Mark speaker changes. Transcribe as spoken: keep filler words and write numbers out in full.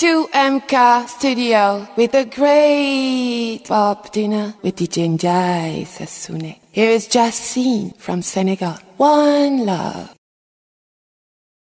Speaker 1: to M K Studio with the great Bob Dylan with D J Njai Sassoon. Here is Jacine from Senegal. One Love.